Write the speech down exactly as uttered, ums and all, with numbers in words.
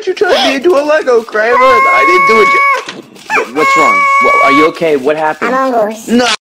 you turned me into a Lego, Kramer. I didn't do it. What's wrong? Well, are you okay? What happened? A mongoose. No.